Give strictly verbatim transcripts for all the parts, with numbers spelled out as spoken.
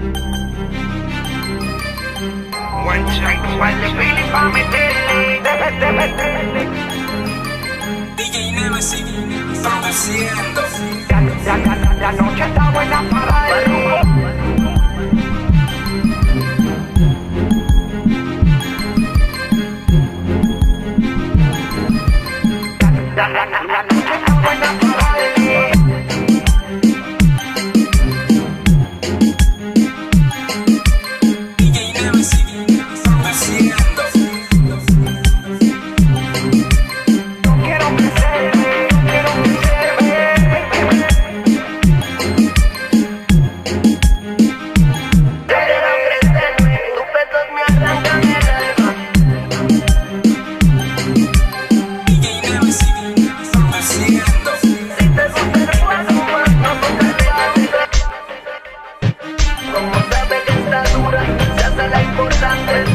One shot, one the feeling pa' meterle. D J Nemesis produciendo. La, la, la, la noche está buena para él. La, la, la, la noche está buena para él. D J Nemesis produciendo. No quiero crecerme, no quiero crecerme. Quiero crecerme, tus besos me arrancan el alma. D J Nemesis produciendo. Si te gusta el cuerpo, no te levantes. Como sabe que está dura, se hace la importante.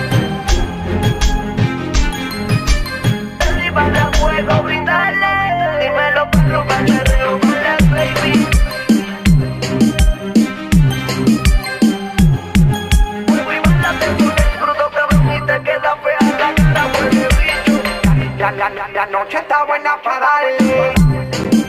Arriba la fuego, brindarle. Dímelo para robar el reo con las baby. Fuego y bala te pones crudo, cabrón, y te queda fea la cara, huele bicho. La, la, la, la noche está buena para darle.